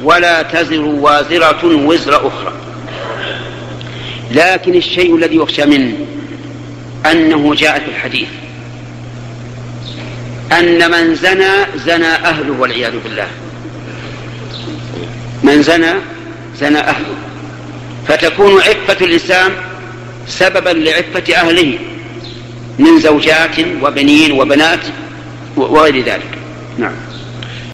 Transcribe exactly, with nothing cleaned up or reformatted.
ولا تزر وازرة وزر أخرى. لكن الشيء الذي يخشى منه أنه جاء في الحديث أن من زنى زنى أهله والعياذ بالله، من زنى زنى أهله، فتكون عفة الإنسان سببا لعفة أهله من زوجات وبنين وبنات وغير ذلك. نعم.